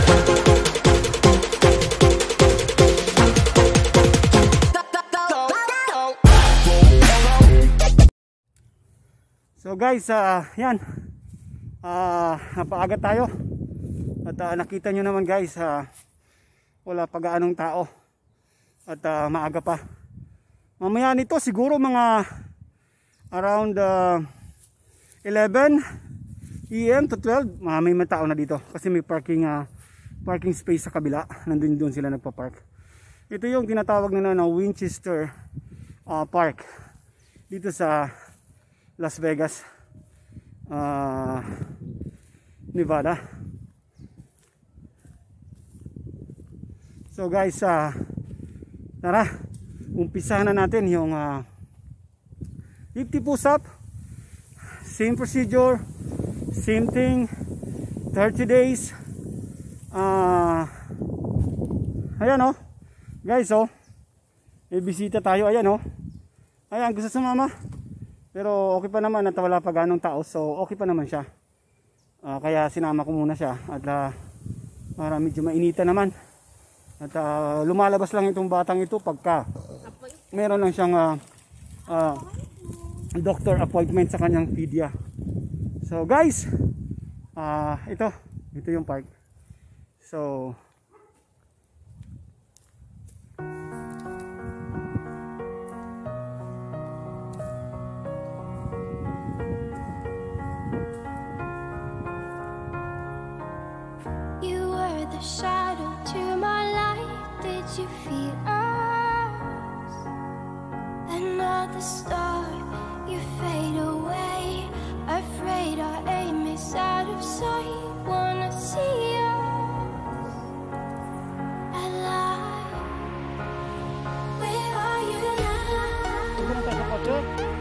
So guys, yan, napaaga tayo at nakita nyo naman guys, wala pa gaanong tao at maaga pa. Mamaya nito siguro mga around 11 AM to 12 may mga tao na dito kasi may parking space sa kabila. Nandun sila nagpa-park. Ito yung tinatawag nila na Winchester Park dito sa Las Vegas, Nevada. So guys, tara, umpisahan na natin yung 50 push-up. Same procedure, same thing, 30 days. Ayan oh, guys oh, may bisita tayo. Ayan oh, ayan, gusto sumama. Pero okay pa naman at wala pa ganong tao, so okay pa naman siya. Kaya sinama ko muna siya at para medyo mainita naman. At lumalabas lang itong batang ito pagka meron lang siyang doctor appointment sa kanyang pedia. So guys, ito yung park. So the shadow to my light. Did you feel us? Another star, you fade away. Afraid our aim is out of sight. Wanna see us alive. Where are you now?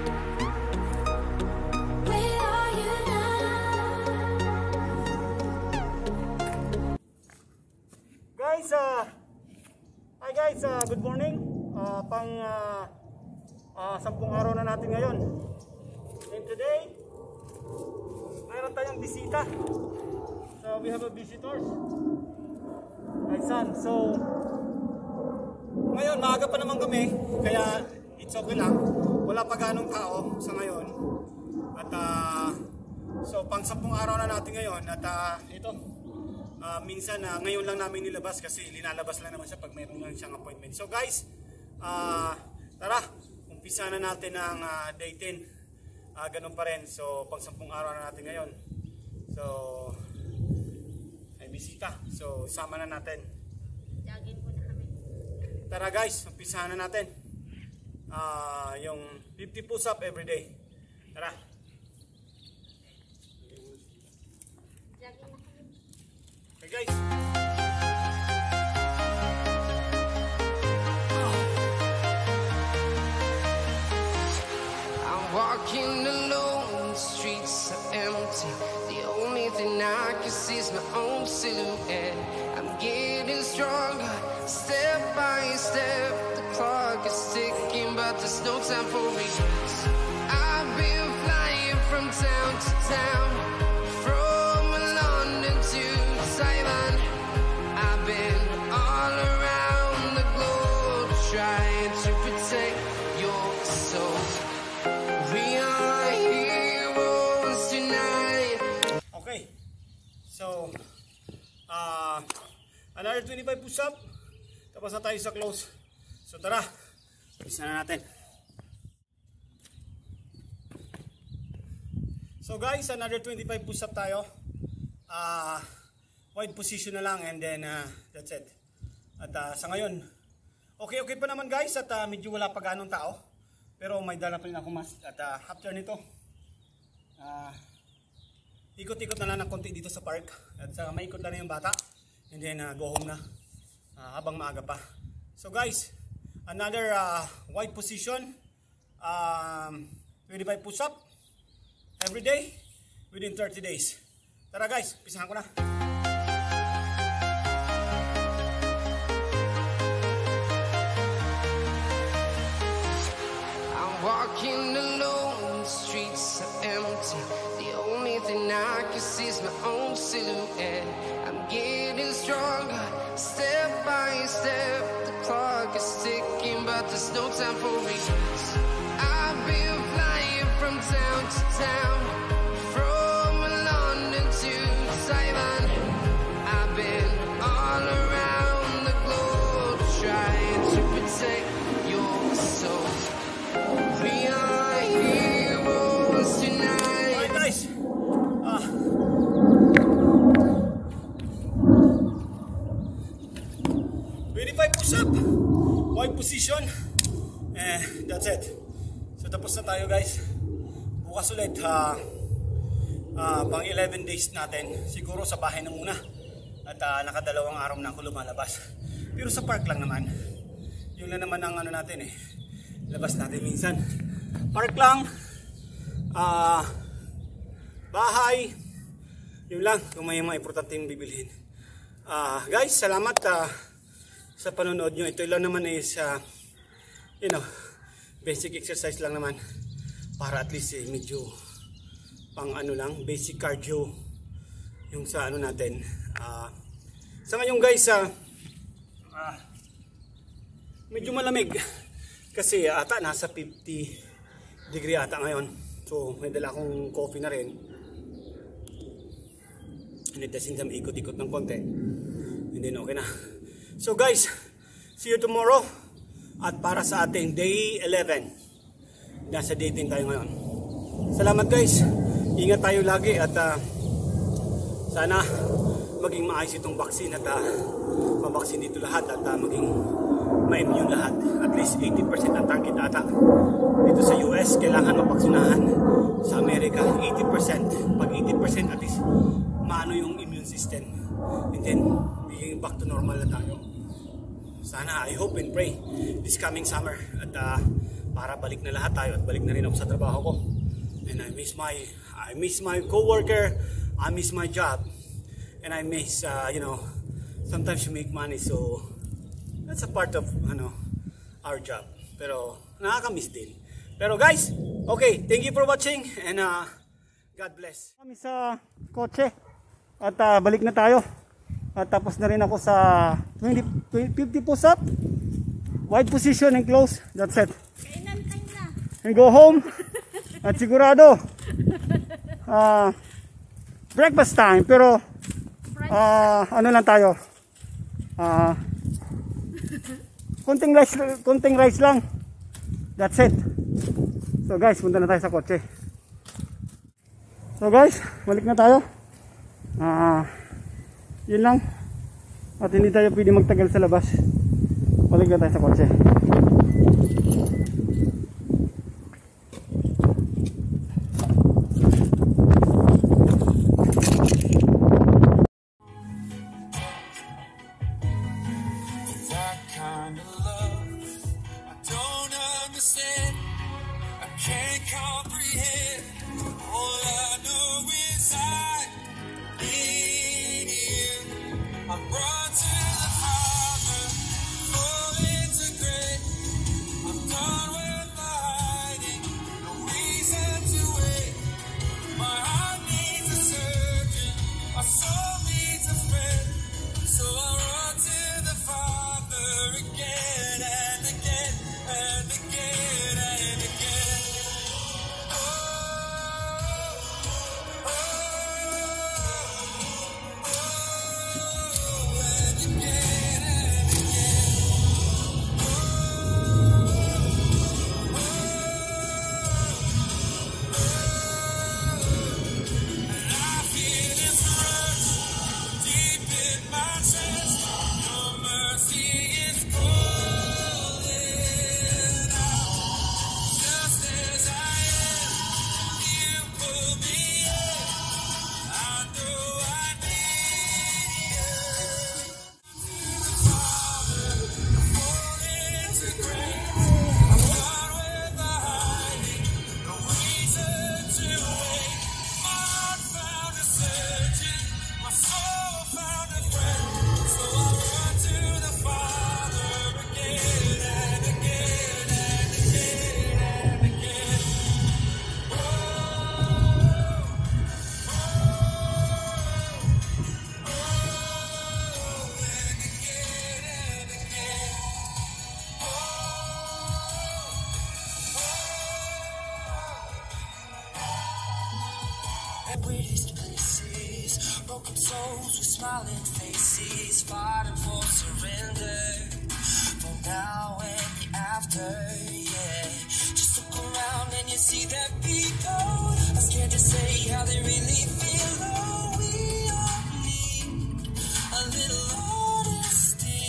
Hi guys, good morning. Pang 10 araw na natin ngayon. And today, mayroon tayong bisita. So we have a visitors. My son. So ngayon, maaga pa naman kami, kaya it's okay lang. Wala pa ganong tao sa ngayon. At so pang 10 araw na natin ngayon. At ito, minsan ngayon lang namin nilabas kasi linalabas lang naman siya pag mayroon lang siyang appointment. So guys, tara, umpisa na natin ang day 10. Ganun pa rin. So pang 10 araw na natin ngayon. So may bisita. So sama na natin. Jagin mo na kami. Tara guys, umpisa na natin yung 50 push-up every day. Tara. Jagin na kami. Okay guys. I'm walking alone, the streets are empty. The only thing I can see is my own silhouette. I'm getting stronger, step by step. The clock is ticking, but there's no time for regrets. I've been flying from town to town, from London to Taiwan. I've been all around the globe trying to protect your soul. We are heroes tonight. Okay. So another 25 push-up. Tapos na tayo sa close. So tara, isa na natin. So guys, another 25 push-up tayo. Wide position na lang and then that's it. At sa ngayon, okay pa naman guys at medyo wala pa ganong tao. Pero may dala pa rin ako mas. At after nito, ikot-ikot na lang ng konti dito sa park. At maikot na yung bata. And then go home na habang maaga pa. So guys, another wide position, 25 push-up every day within 30 days. Tara guys, pisahan ko na. I'm walking alone, the streets are empty. The only thing I can see is my own silhouette. I'm getting strong. time for reasons. I've been flying from town to town, from London to Taiwan. I've been all around the globe trying to protect your soul. We are heroes tonight. Alright guys, 25 push-up, wide position, that's it. So tapos na tayo guys. Bukas ulit, pang 11 days natin, siguro sa bahay na muna. At nakadalawang araw na ako lumalabas. Pero sa park lang naman. Yun lang naman ang ano natin labas natin minsan. Park lang, bahay, yun lang kung may mga importanteng bibilhin. Guys, salamat sa panonood nyo. Ito lang naman is basic exercise lang naman para at least medyo pang ano lang, basic cardio yung sa ano natin. Sa ngayon guys, medyo malamig kasi ata nasa 50 degree ata ngayon. So may dala akong coffee na rin. Inidasin sa ikot-ikot ng konti. Hindi na okay na. So guys, see you tomorrow. At para sa ating day 11, nasa dating tayo ngayon. Salamat guys. Ingat tayo lagi at sana maging maayos itong vaccine at mabaksin dito lahat at maging ma-immune lahat. At least 80% ang target ata. Dito sa US, kailangan mabaksinahan. Sa Amerika, 80%. Pag 80% at least maano yung immune system. And then, being back to normal na tayo. Sana, I hope and pray this coming summer at para balik na lahat tayo at balik na rin ako sa trabaho ko. And I miss my co-worker, I miss my job, and I miss sometimes you make money, so that's a part of our job. Pero nakaka-miss din. Pero guys, okay, thank you for watching and God bless. Kami sa kotse at balik na tayo. At tapos na rin ako sa 50 push-up, wide position and close. That's it. Kainan time na. And go home. At sigurado breakfast time. Pero ano lang tayo, konting rice lang. That's it. So guys, punta na tayo sa kotse. So guys, balik na tayo. Yun lang. At hindi tayo pwede magtagal sa labas. Balik na tayo sa kotse. That kind of love I don't understand, I can't comprehend. All I know is I need you. I'm brought to the Father, falling to grace. I'm done with the hiding, no reason to wait. My heart needs a surgeon, my soul needs a friend. So I run to the Father again and again and again and again. Oh, oh, oh, oh, souls with smiling faces, fighting for surrender. For now and the after, yeah. Just look around and you see that people are scared to say how they really feel. Oh, we all need a little honesty.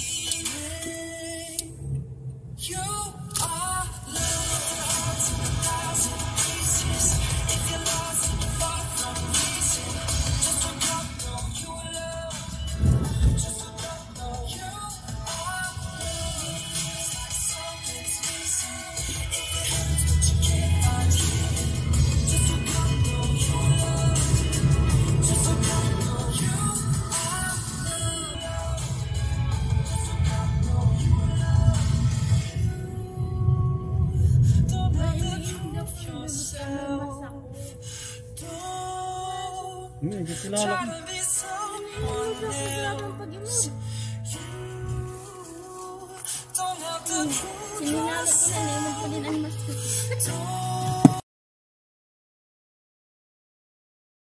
You are loved in hearts in 1,000 pieces. If you're lost and you're far from reason, just look up, know you are loved. Just look up, know you are loved. Feels like something's missing. If it hurts but you can't find healing, just look up, know you are loved. Just look up, know you are loved. Just look up, know you are loved. Don't let the truth yourself. Don't try to be someone else. You don't have to prove yourself. Don't